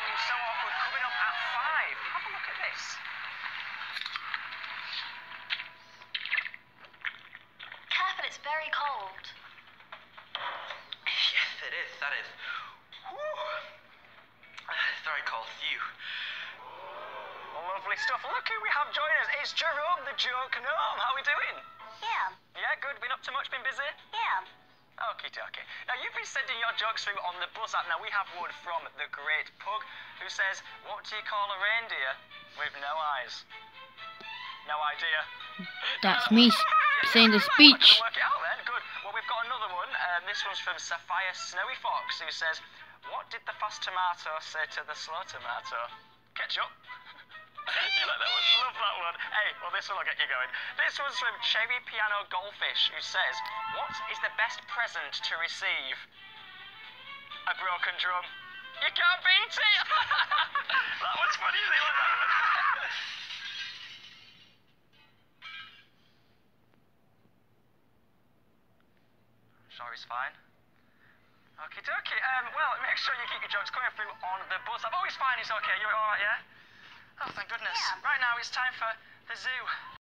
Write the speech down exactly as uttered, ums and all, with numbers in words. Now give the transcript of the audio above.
you so awkward coming up at five. Have a look at this. Careful, it's very cold. Yes, it is, that is. Whew. It's very cold. Phew. Lovely stuff. Look who we have joining us. It's Jerome, the joke gnome. How are we doing? Yeah. Yeah, good. Been up to much? Been busy? Yeah. Okie dokie. Now, you've been sending your jokes through on the Buzz app. Now, we have one from the Great Pug who says, what do you call a reindeer with no eyes? No idea. That's me saying the speech. Work it out then. Good. Well, we've got another one. Um, this one's from Sapphire Snowy Fox who says, what did the fast tomato say to the slow tomato? Ketchup. You like that one? Love that one. Hey, well, this one will get you going. This one's from Cherry Piano Goldfish, who says, what is the best present to receive? A broken drum. You can't beat it! That one's funny. You like that one? Sure he's fine. Okie dokie. Um, well, make sure you keep your jokes coming through on the Buzz. I'm always fine. He's okay. You're all right, yeah? Oh, thank goodness. Yeah. Right now, it's time for the zoo.